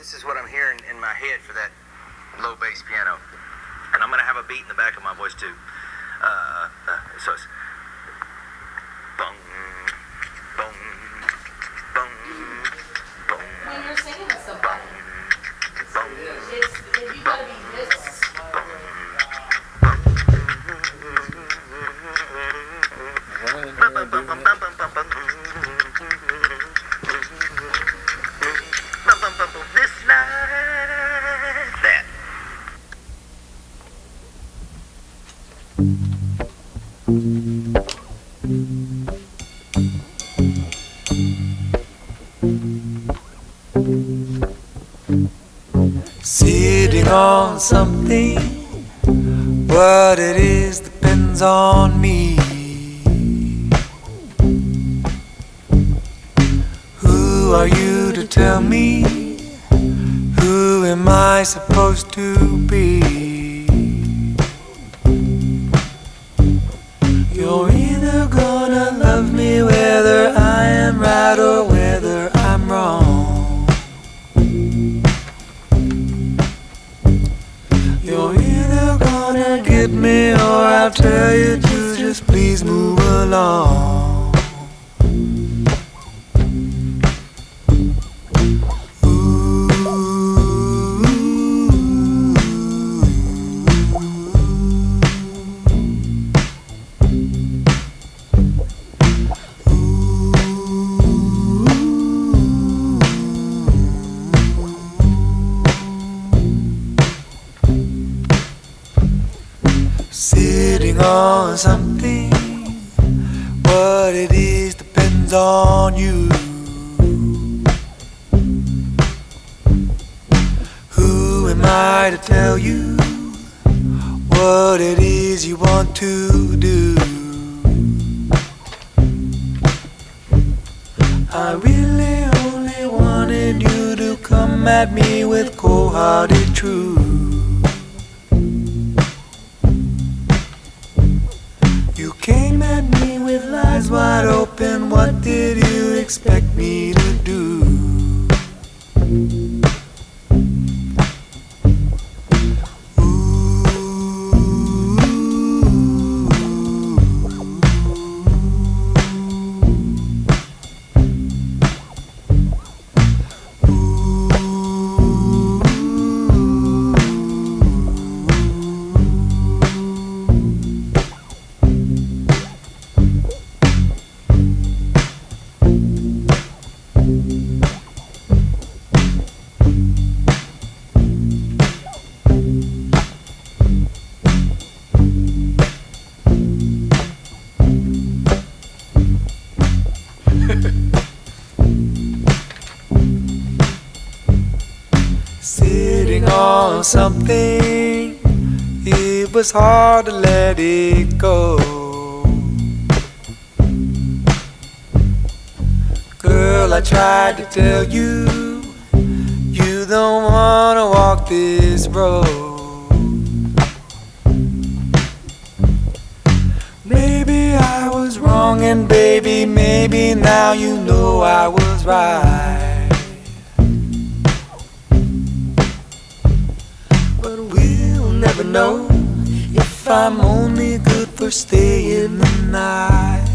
this is what I'm hearing in my head for that low bass piano. And I'm going to have a beat in the back of my voice too. So it's bong, bong, bong, bong. When you're singing with somebody, you gotta be this. This night, that. Sitting on something, what it is depends on me. Who are you to tell me? Who am I supposed to be? You're either gonna love me whether I am right or whether I'm wrong. You're either gonna get me or I'll tell you to just please move along. Sitting on something, what it is depends on you. Who am I to tell you what it is you want to do? I really only wanted you to come at me with cold-hearted truth. You came at me with eyes wide open, what did you expect me to do? Sitting on something, it was hard to let it go. Girl, I tried to tell you, you don't wanna walk this road. Maybe I was wrong, and baby, maybe now you know I was right. But we'll never know if I'm only good for staying the night.